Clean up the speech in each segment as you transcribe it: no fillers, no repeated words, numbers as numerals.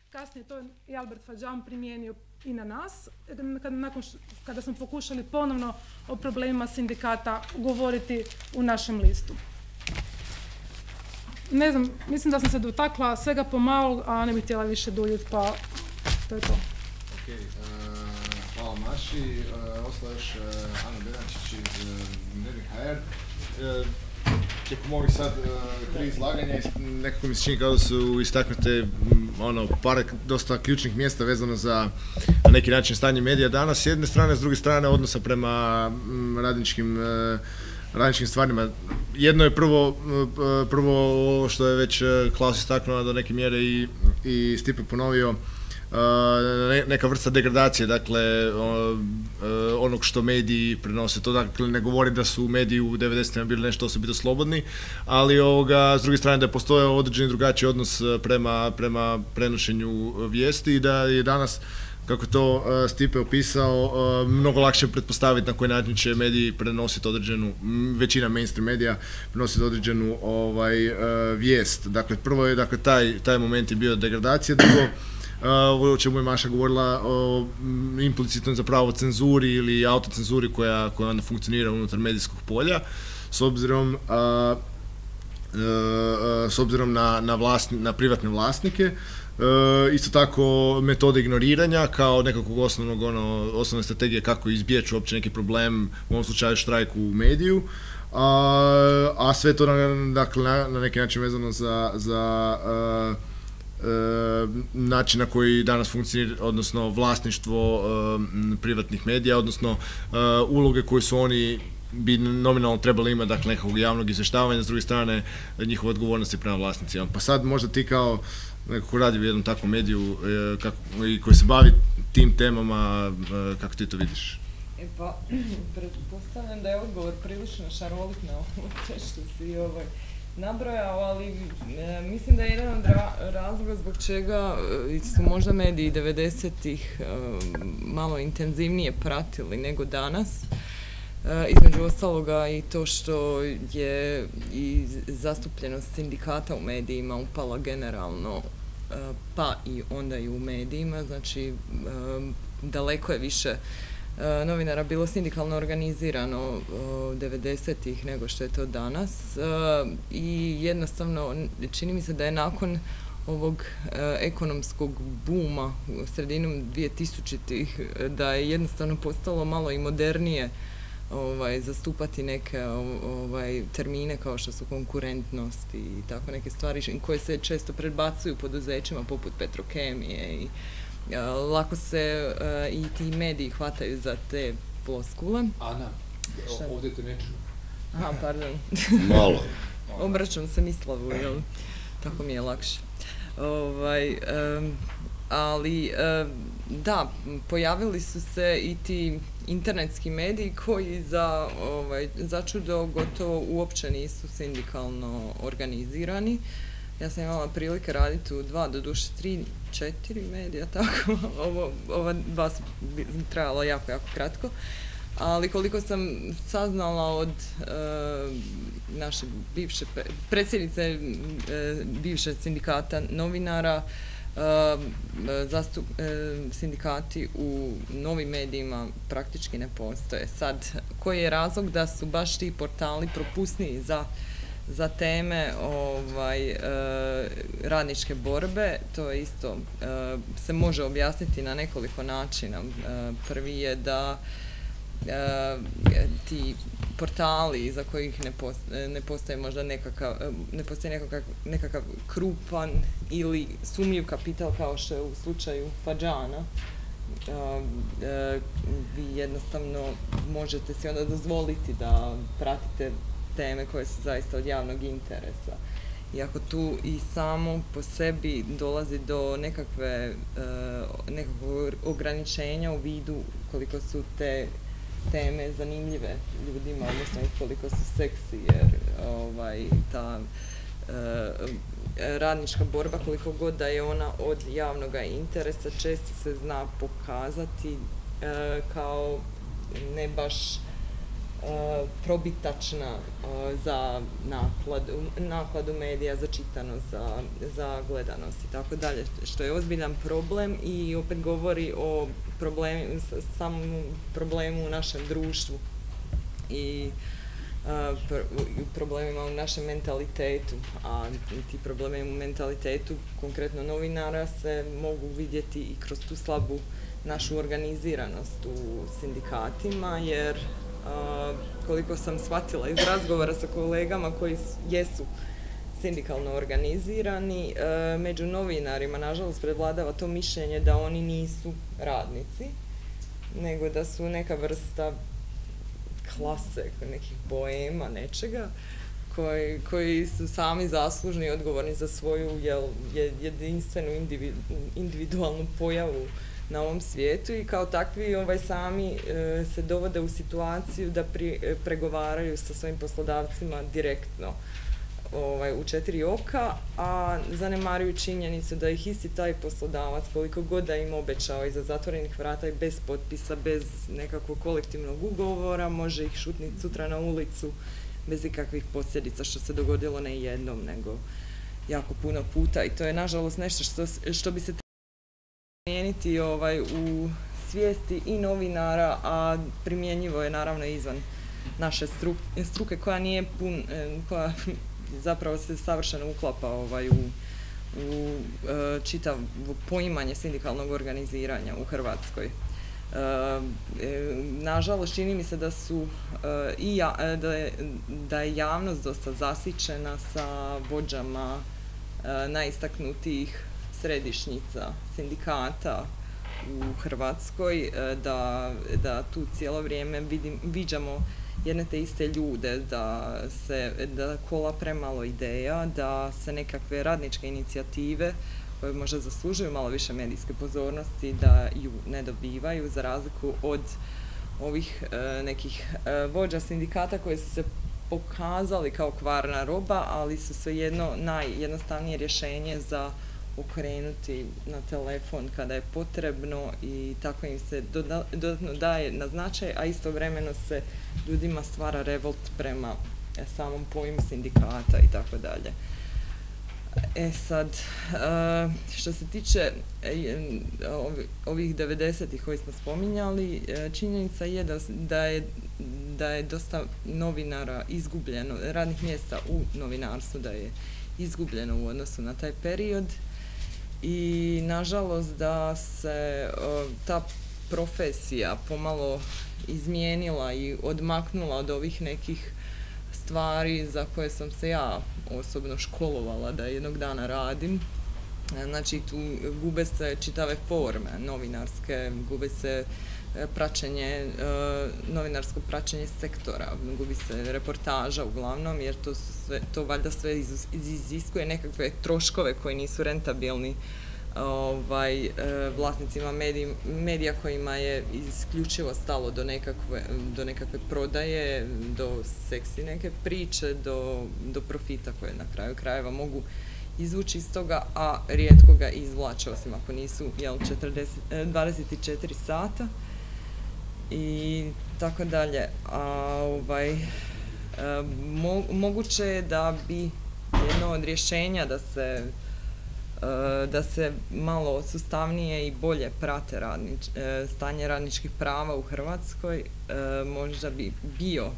kasnije to i Albert Fadžan primijenio i na nas, kada smo pokušali ponovno o problemima sindikata govoriti u našem listu. Ne znam, mislim da sam se dotakla svega pomalo, a ne bih htjela više duljiti, pa to je to. Hvala Maši. Ostala još Ana Benančić iz Dnevnik HR. Tijekom ovih sad 3 izlaganja nekako mi se čini kao da su istaknute par dosta ključnih mjesta vezano za na neki način stanje medija danas s jedne strane, s druge strane odnosa prema radničkim stvarima. Jedno je prvo što je već Klaus istaknuo do neke mjere i Stipe ponovio, neka vrsta degradacije, dakle onog što mediji prenose. To dakle ne govori da su mediji u 90-ima bili nešto osobito slobodni, ali s druge strane da je postojao određeni drugačiji odnos prema prenošenju vijesti i da je danas, kako to Stipe opisao, mnogo lakše pretpostaviti na koji način će mediji prenositi određenu, većina mainstream medija prenositi određenu vijest. Dakle, prvo je taj moment je bio degradacija, drugo, o čemu je Maša govorila, o implicitno zapravo cenzuri ili autocenzuri koja onda funkcionira unutar medijskog polja, s obzirom na privatne vlasnike. Isto tako metode ignoriranja kao nekakvog osnovne strategije kako izbjeći uopće neki problem, u ovom slučaju štrajk u mediju, a sve to na neki način vezano za način na koji danas funkcionira, odnosno vlasništvo privatnih medija, odnosno uloge koje su oni bi nominalno trebali imati, dakle nekakvog javnog izvještavanja, s druge strane njihove odgovornosti prema vlasnicima. Pa sad možda ti kao neko ko radi u jednom takvom mediju i koji se bavi tim temama, kako ti to vidiš? Pa, pretpostavljam da je odgovor prilično šarolit na ovo sve što si nabrojao, ali mislim da je jedan od razloga zbog čega su možda mediji 90-ih malo intenzivnije pratili nego danas. Između ostaloga i to što je i zastupljenost sindikata u medijima upala generalno, pa i onda i u medijima, znači daleko je više novinara bilo sindikalno organizirano 90-ih nego što je to danas i jednostavno čini mi se da je nakon ovog ekonomskog buma u sredinom 2000-ih da je jednostavno postalo malo i modernije zastupati neke termine kao što su konkurentnost i tako neke stvari koje se često predbacuju poduzećima poput Petrokemije i lako se i ti mediji hvataju za te floskule. Ana, ovdje te neću. Aha, pardon. Malo. Obraćam se Mislavu, jel? Tako mi je lakše. Ali da, pojavili su se i ti internetski mediji koji začudo gotovo uopće nisu sindikalno organizirani. Ja sam imala prilike raditi u 2, doduše 3, 4 medija, tako. Ova 2 su trajala jako, jako kratko. Ali koliko sam saznala od naše bivše predsjednice bivše sindikata novinara, sindikati u novim medijima praktički ne postoje. Sad, koji je razlog da su baš ti portali propusniji za teme radničke borbe, to je isto se može objasniti na nekoliko načina. Prvi je da ti portali za kojih ne postoji možda nekakav krupan ili sumnjiv kapital kao što je u slučaju Fadžana, vi jednostavno možete si onda dozvoliti da pratite teme koje su zaista od javnog interesa. Iako tu i samo po sebi dolazi do nekakvog ograničenja u vidu koliko su te teme zanimljive ljudima, odnosno koliko su seksi, jer ta radnička borba, koliko god da je ona od javnog interesa, često se zna pokazati kao ne baš probitačna za nakladu medija, za čitanost, za gledanost i tako dalje, što je ozbiljan problem i opet govori o samom problemu u našem društvu i problemima u našem mentalitetu, a ti problemi u mentalitetu konkretno novinara se mogu vidjeti i kroz tu slabu našu organiziranost u sindikatima, jer koliko sam shvatila iz razgovora sa kolegama koji jesu sindikalno organizirani, među novinarima nažalost prevladava to mišljenje da oni nisu radnici, nego da su neka vrsta klase, nekih boema, nečega, koji su sami zaslužni i odgovorni za svoju jedinstvenu individualnu pojavu na ovom svijetu i kao takvi sami se dovode u situaciju da pregovaraju sa svojim poslodavcima direktno u 4 oka, a zanemaruju činjenicu da ih isti taj poslodavac, koliko god da im obećao iza zatvorenih vrata i bez potpisa, bez nekakvog kolektivnog ugovora, može ih šutniti sutra na ulicu bez ikakvih posljedica, što se dogodilo ne jednom, nego jako puno puta. I to je nažalost nešto što bi se trebalo promijeniti u svijesti i novinara, a primjenjivo je naravno izvan naše struke koja nije koja zapravo se savršeno uklapa u čitavo poimanje sindikalnog organiziranja u Hrvatskoj. Nažalost, čini mi se da je javnost dosta zasićena sa vođama najistaknutijih središnjica sindikata u Hrvatskoj, da tu cijelo vrijeme viđamo jedne te iste ljude, da kola premalo ideja, da se nekakve radničke inicijative koje možda zaslužuju malo više medijske pozornosti, da ju ne dobivaju, za razliku od ovih nekih vođa sindikata koji su se pokazali kao kvarna roba, ali su svejedno najjednostavnije rješenje za okrenuti na telefon kada je potrebno i tako im se dodatno daje na značaj, a istovremeno se ljudima stvara revolt prema samom pojmu sindikata i tako dalje. Sad, što se tiče ovih 90-ih koji smo spominjali, činjenica je da je dosta novinara izgubljeno, radnih mjesta u novinarstvu da je izgubljeno u odnosu na taj period i nažalost da se ta profesija pomalo izmijenila i odmaknula od ovih nekih stvari za koje sam se ja osobno školovala da jednog dana radim. Znači tu gube se čitave forme novinarske, gubi se novinarsko praćenje sektora, gubi se reportaža uglavnom, jer to valjda sve iziskuje nekakve troškove koji nisu rentabilni vlasnicima medija kojima je isključivo stalo do nekakve prodaje, do seksi neke priče, do profita koje na kraju krajeva mogu izvući iz toga, a rijetko ga izvlače, osim ako nisu 24 sata i tako dalje. Moguće je da bi jedno od rješenja da se malo sustavnije i bolje prate stanje radničkih prava u Hrvatskoj, možda bi bio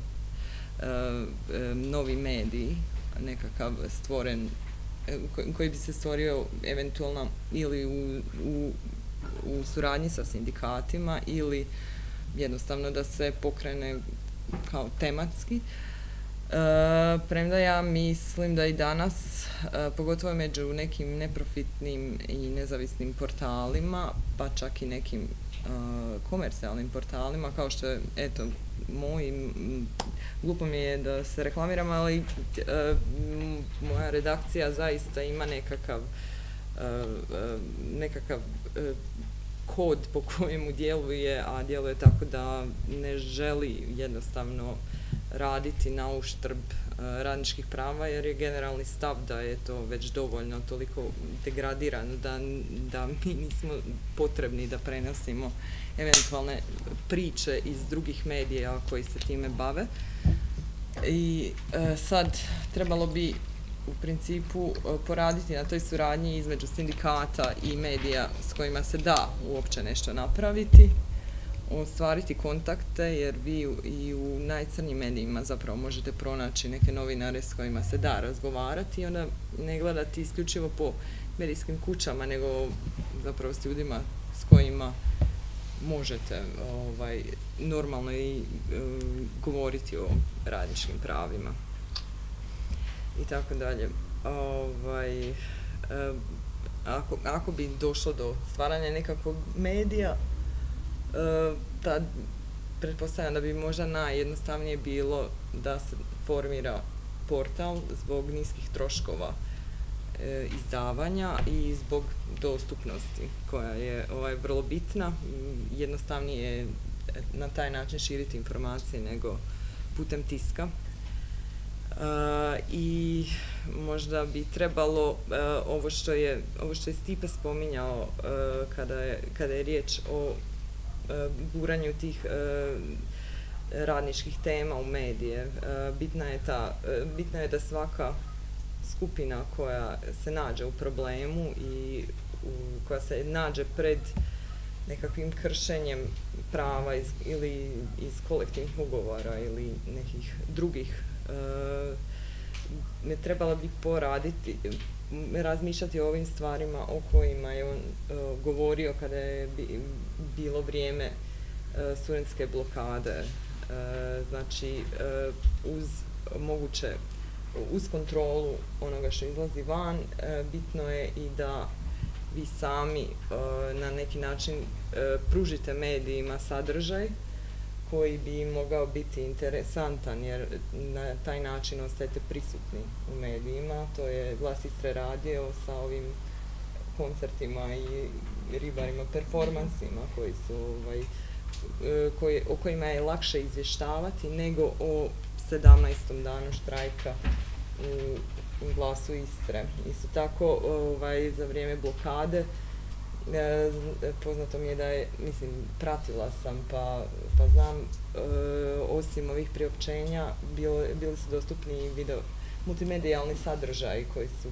novi medij nekakav stvoren, koji bi se stvorio eventualno ili u suradnji sa sindikatima ili jednostavno da se pokrene kao tematski. Premda ja mislim da i danas, pogotovo među nekim neprofitnim i nezavisnim portalima, pa čak i nekim komercijalnim portalima, kao što je, eto, glupo mi je da se reklamiram, ali moja redakcija zaista ima nekakav kod po kojemu djeluje, a djeluje tako da ne želi jednostavno raditi na uštrb radničkih prava, jer je generalni stav da je to već dovoljno toliko degradirano da mi nismo potrebni da prenosimo eventualne priče iz drugih medija koji se time bave. I sad trebalo bi u principu poraditi na toj suradnji između sindikata i medija s kojima se da uopće nešto napraviti, ostvariti kontakte, jer vi i u najcrnjim medijima zapravo možete pronaći neke novinare s kojima se da razgovarati i onda ne gledati isključivo po medijskim kućama, nego zapravo s ljudima s kojima možete normalno i govoriti o radničkim pravima i tako dalje. Ako bi došlo do stvaranja nekakvog medija, tad pretpostavljam da bi možda najjednostavnije bilo da se formira portal zbog niskih troškova izdavanja i zbog dostupnosti koja je vrlo bitna. Jednostavnije je na taj način širiti informacije nego putem tiska. I možda bi trebalo ovo što je Stipe spominjao kada je riječ o guranju tih radničkih tema u medije. Bitna je da svaka skupina koja se nađe u problemu i koja se nađe pred nekakvim kršenjem prava ili iz kolektivnih ugovora ili nekih drugih, ne trebala bi poraditi, razmišljati o ovim stvarima o kojima je on govorio kada je bilo vrijeme studentske blokade. Znači, uz kontrolu onoga što izlazi van, bitno je i da vi sami na neki način pružite medijima sadržaj koji bi mogao biti interesantan, jer na taj način ostajete prisutni u medijima. To je Glas Istre radio sa ovim koncertima i ribarima performansima o kojima je lakše izvještavati nego o 17. danu štrajka u Glasu Istre. Isto tako, za vrijeme blokade poznato mi je da je, pratila sam pa znam, osim ovih priopćenja bili su dostupni i multimedijalni sadržaji koji su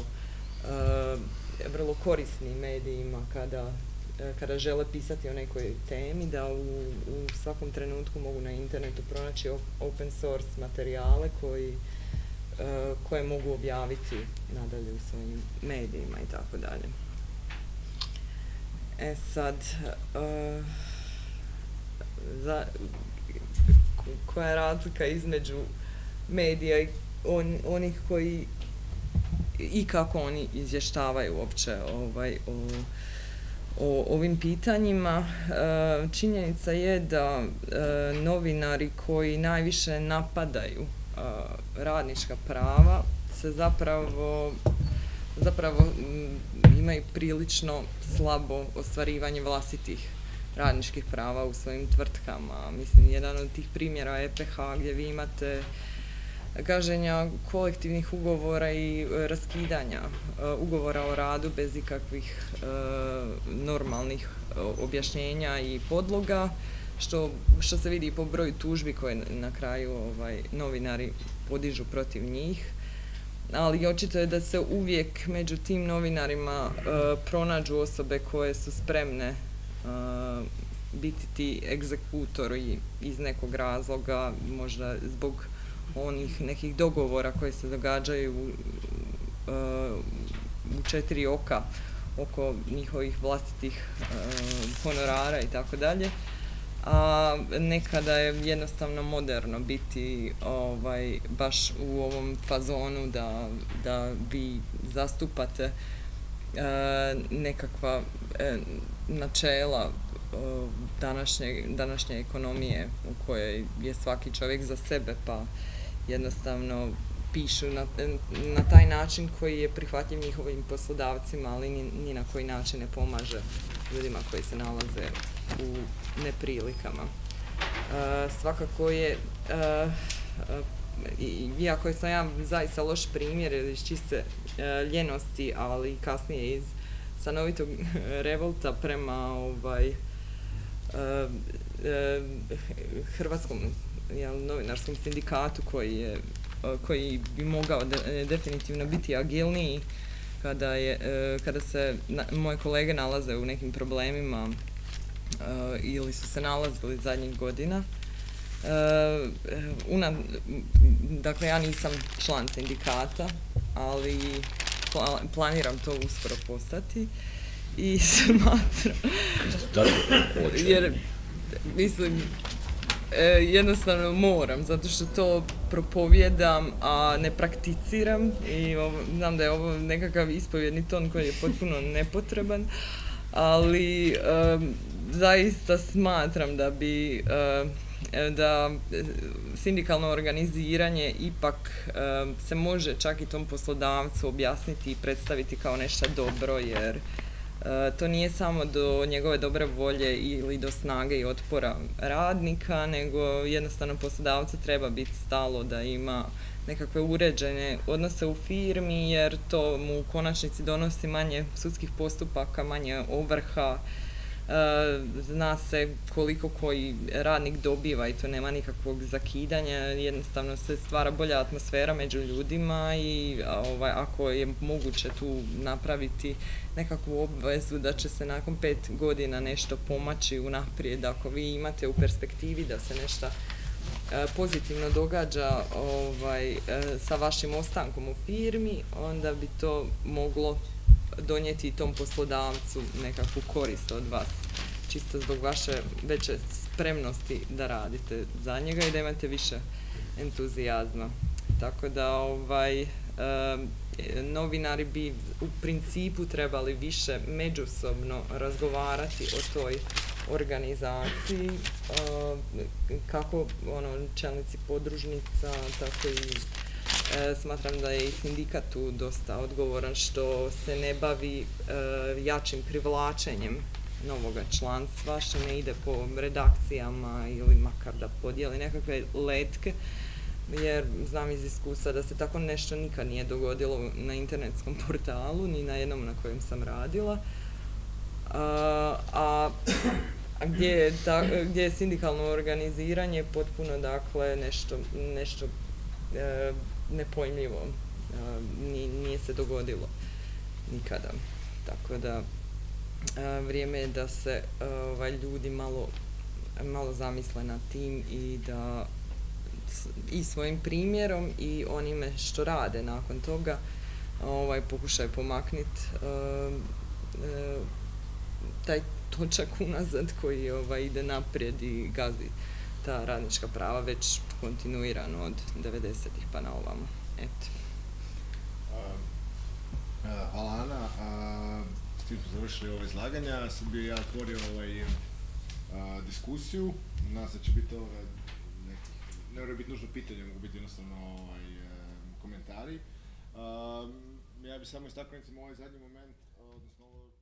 vrlo korisni medijima kada žele pisati o nekoj temi, da u svakom trenutku mogu na internetu pronaći open source materijale koje mogu objaviti nadalje u svojim medijima i tako dalje. Sad, koja je razlika između medija i onih koji i kako oni izvještavaju uopće o ovim pitanjima? Činjenica je da novinari koji najviše napadaju radnička prava se zapravo imaju prilično slabo ostvarivanje vlastitih radničkih prava u svojim tvrtkama. Jedan od tih primjera je EPH, gdje vi imate gaženja kolektivnih ugovora i raskidanja ugovora o radu bez ikakvih normalnih objašnjenja i podloga, što se vidi po broju tužbi koje na kraju novinari podižu protiv njih. Ali očito je da se uvijek među tim novinarima pronađu osobe koje su spremne biti ti egzekutori iz nekog razloga, možda zbog onih nekih dogovora koji se događaju u četiri oka oko njihovih vlastitih honorara i tako dalje. A nekada je jednostavno moderno biti baš u ovom fazonu da vi zastupate nekakva načela današnje ekonomije u kojoj je svaki čovjek za sebe, pa jednostavno pišu na taj način koji je prihvatljiv njihovim poslodavcima, ali ni na koji način ne pomaže ljudima koji se nalaze u neprilikama. Svakako je iako sam ja zaista loš primjer iz čiste ljenosti, ali kasnije iz stanovitog revolta prema Hrvatskom novinarskom sindikatu koji bi mogao definitivno biti agilniji kada se moje kolege nalaze u nekim problemima ili su se nalazili zadnjih godina. Dakle, ja nisam član sindikata, ali planiram to uskoro postati i smatram, jer mislim, jednostavno moram, zato što to propovijedam, a ne prakticiram i znam da je ovo nekakav ispovjedni ton koji je potpuno nepotreban, ali zaista smatram da sindikalno organiziranje ipak se može čak i tom poslodavcu objasniti i predstaviti kao nešto dobro, jer to nije samo do njegove dobre volje ili do snage i otpora radnika, nego jednostavno poslodavcu treba biti stalo da ima nekakve uređene odnose u firmi, jer to mu u konačnici donosi manje sudskih postupaka, manje ovrha, zna se koliko koji radnik dobiva i to nema nikakvog zakidanja, jednostavno se stvara bolja atmosfera među ljudima i ako je moguće tu napraviti nekakvu obvezu da će se nakon 5 godina nešto pomaći unaprijed, ako vi imate u perspektivi da se nešto pozitivno događa sa vašim ostankom u firmi, onda bi to moglo donijeti tom poslodavcu nekakvu korist od vas, čisto zbog vaše veće spremnosti da radite za njega i da imate više entuzijazma. Tako da novinari bi u principu trebali više međusobno razgovarati o toj organizaciji, kako čelnici podružnica, tako i smatram da je i sindikat tu dosta odgovoran što se ne bavi jačim privlačenjem novoga članstva, što ne ide po redakcijama ili makar da podijeli nekakve letke, jer znam iz iskustva da se tako nešto nikad nije dogodilo na internetskom portalu, ni na jednom na kojem sam radila. Gdje je sindikalno organiziranje potpuno, dakle, nešto nepojmljivo, nije se dogodilo nikada. Tako da vrijeme je da se ljudi malo zamisle nad tim i da i svojim primjerom i onime što rade nakon toga pokušaju pomaknuti taj točak unazad koji ide naprijed i gazi ta radnička prava već kontinuirano od 90-ih pa na ovamo. Eto. Hvala Ana. S tim smo završili ovo izlaganja. Sad bi ja otvorio diskusiju. Nadam se da će biti ne moraju biti nužno pitanje, mogu biti jednostavno komentari. Ja bih samo istaknuo recimo ovaj zadnji moment, odnosno